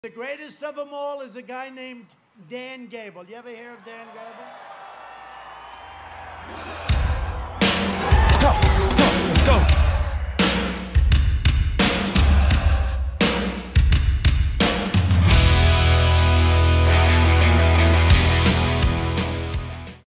The greatest of them all is a guy named Dan Gable. You ever hear of Dan Gable?